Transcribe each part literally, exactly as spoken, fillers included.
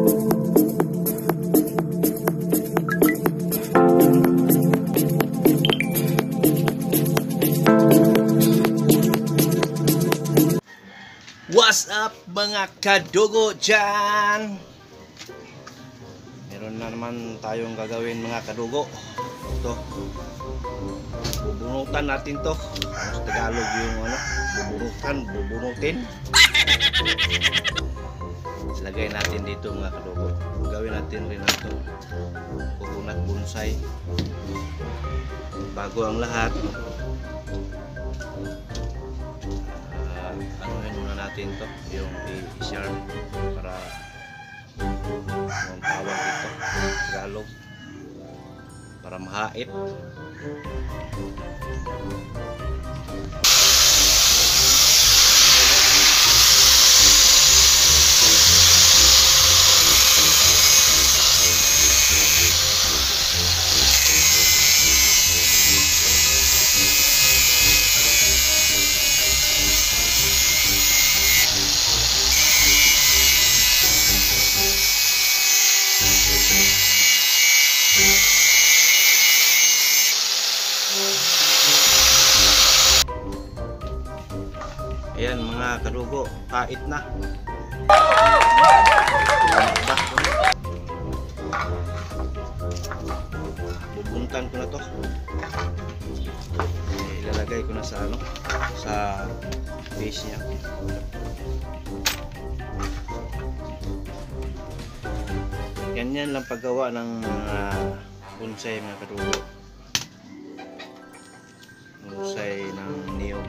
What's up mga kadugo dyan? Meron na naman tayong gagawin mga kadugo. Ito, bubunutan natin to. Sa Tagalog yung ano, bubunutan, bubunutin. Ilagay natin dito mga kadugo. Gawin natin rin ito coconut bonsai. Bago ang lahat, natin to yung i-share para ang tawag dito Tagalog para mahait. Ayan mga kadugo, kait na. Bubuntan ko na to. Ilalagay ko na sa ano, sa base niya. Ganyan lang paggawa ng uh, bonsai mga kadugo. Bonsai ng niyog.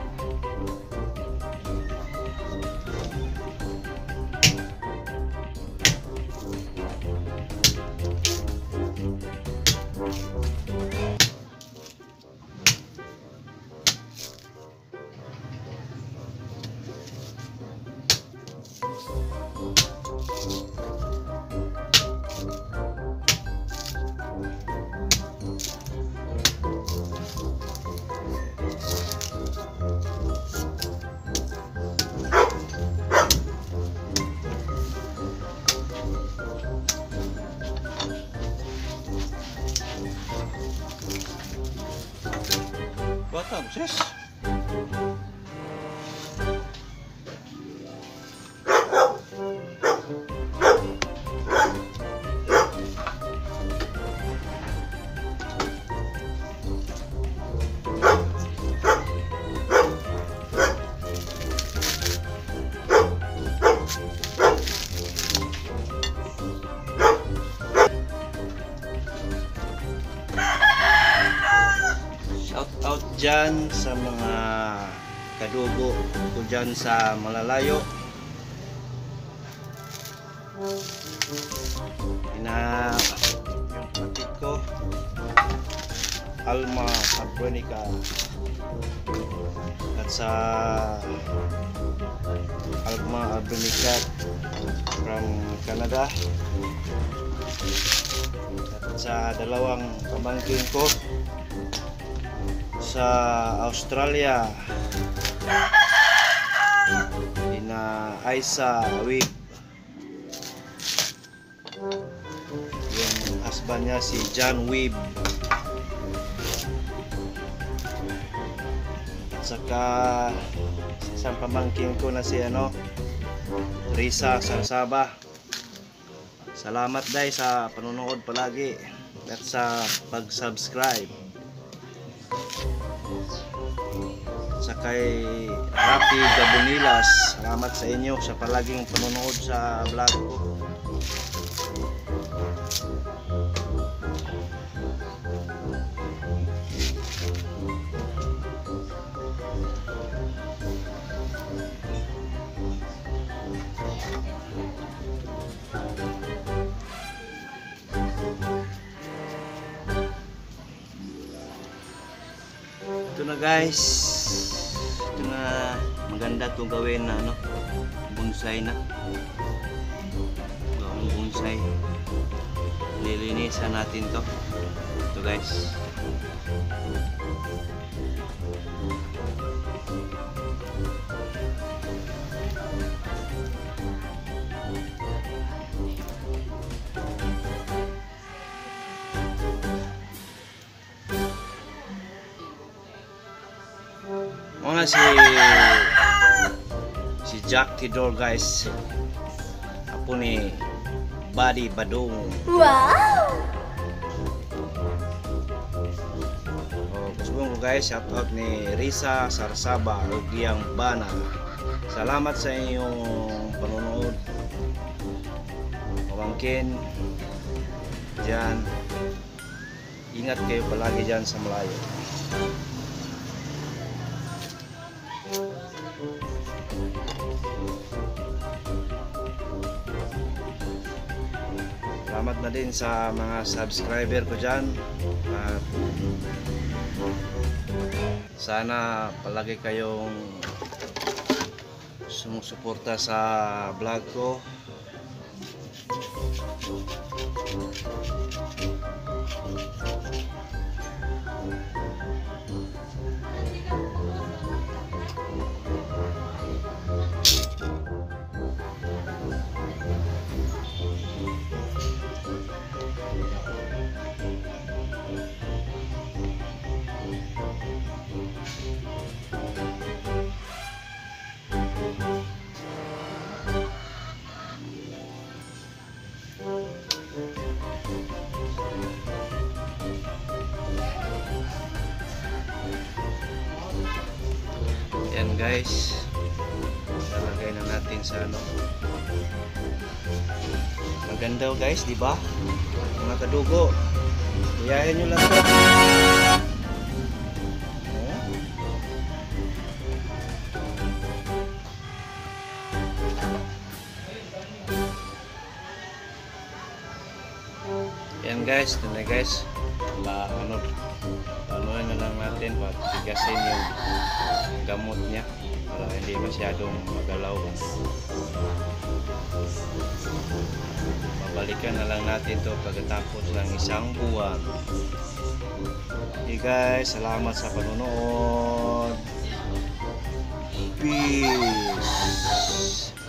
Bata mo sis. Out dyan sa mga kadugo ko dyan sa malalayo. Ina yung kapatid ko Alma Abronica at sa Alma Abronica from Canada at sa dalawang pamangkin ko sa Australia, ina Aisa Wib, yung husband niya si John Wib, at saka isang pamangkin ko na si ano Risa Sarsaba. Salamat dahil sa panonood palagi at sa pag-subscribe. Sa kay Rafi Gabonilas, salamat sa inyo sa palaging panonood sa vlog ko. Ito na guys, ito na, maganda itong gawin na ano, bonsai na, gawin bonsai. Lilinisan natin to. Ito guys, si si Jack Tidor guys. Apo ni Buddy Badung. Wow! Oh, gusto ko guys, shout out ni Risa Sarsaba ug iyang bana. Salamat sa inyong panonood. Pamangkin diyan. Ingat kayo palagi diyan sa malayo. Salamat na din sa mga subscriber ko dyan. At sana palagi kayong sumusuporta sa vlog ko. Yan guys, lalagay na natin sa ano. Maganda guys, di ba? Mga kadugo, iyahin nyo lang to. Yan guys, ito na guys. La, ano, ano na lang natin, patigasin yung gamot niya para hindi masyadong magalaw. Babalikan na lang natin to pagkatapos ng isang buwan. Okay guys, salamat sa panonood. Peace.